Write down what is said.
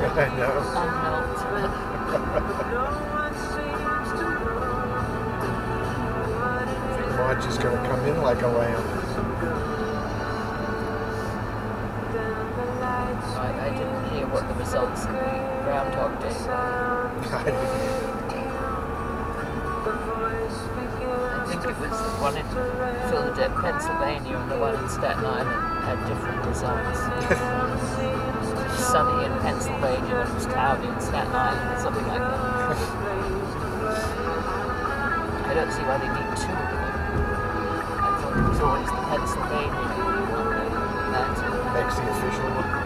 I know. March is going to come in like a lamb. I didn't hear what the results of the Groundhog Day were. I didn't. I think it was the one in Philadelphia, Pennsylvania, and the one in Staten Island had different results. It was sunny in Pennsylvania and it was cloudy in Staten Island, or something like that. I don't see why they need two of them. I thought it was always the Pennsylvania one that Makes the official one.